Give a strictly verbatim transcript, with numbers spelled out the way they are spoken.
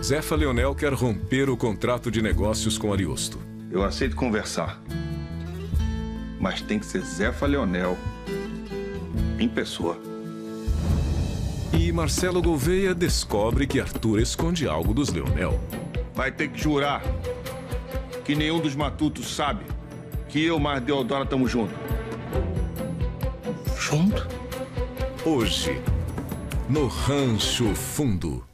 Zefa Leonel quer romper o contrato de negócios com Ariosto. Eu aceito conversar. Mas tem que ser Zefa Leonel em pessoa. E Marcelo Gouveia descobre que Arthur esconde algo dos Leonel. Vai ter que jurar que nenhum dos matutos sabe que eu mais Deodora estamos juntos. Junto? Hoje, no Rancho Fundo.